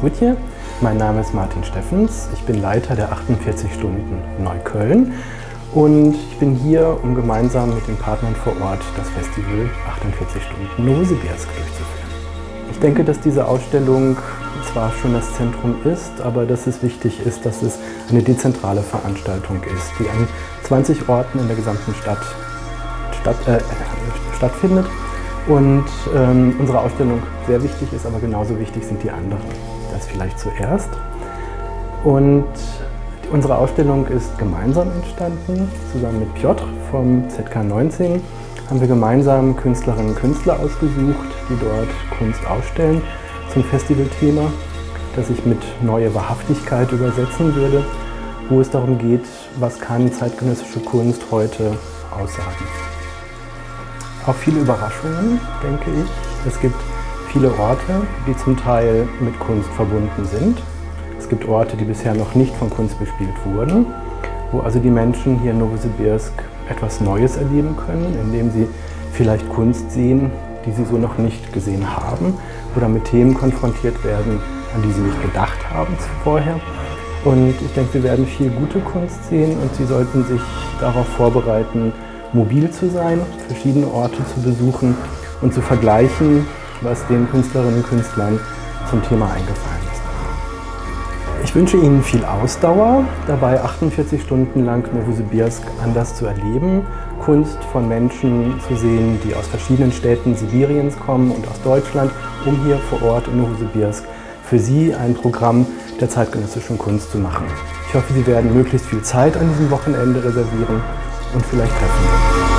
Studie. Mein Name ist Martin Steffens, ich bin Leiter der 48 Stunden Neukölln und ich bin hier, um gemeinsam mit den Partnern vor Ort das Festival 48 Stunden Novosibirsk durchzuführen. Ich denke, dass diese Ausstellung zwar schon das Zentrum ist, aber dass es wichtig ist, dass es eine dezentrale Veranstaltung ist, die an 20 Orten in der gesamten Stadt stattfindet. Und unsere Ausstellung sehr wichtig ist, aber genauso wichtig sind die anderen. Das vielleicht zuerst. Und unsere Ausstellung ist gemeinsam entstanden, zusammen mit Piotr vom ZK19 haben wir gemeinsam Künstlerinnen und Künstler ausgesucht, die dort Kunst ausstellen zum Festivalthema, das ich mit Neue Wahrhaftigkeit übersetzen würde, wo es darum geht, was kann zeitgenössische Kunst heute aussagen. Auch viele Überraschungen, denke ich. Es gibt viele Orte, die zum Teil mit Kunst verbunden sind. Es gibt Orte, die bisher noch nicht von Kunst bespielt wurden, wo also die Menschen hier in Novosibirsk etwas Neues erleben können, indem sie vielleicht Kunst sehen, die sie so noch nicht gesehen haben oder mit Themen konfrontiert werden, an die sie nicht gedacht haben vorher. Und ich denke, sie werden viel gute Kunst sehen und sie sollten sich darauf vorbereiten, mobil zu sein, verschiedene Orte zu besuchen und zu vergleichen, was den Künstlerinnen und Künstlern zum Thema eingefallen ist. Ich wünsche Ihnen viel Ausdauer, dabei 48 Stunden lang Novosibirsk anders zu erleben, Kunst von Menschen zu sehen, die aus verschiedenen Städten Sibiriens kommen und aus Deutschland, um hier vor Ort in Novosibirsk für Sie ein Programm der zeitgenössischen Kunst zu machen. Ich hoffe, Sie werden möglichst viel Zeit an diesem Wochenende reservieren und vielleicht treffen wir uns.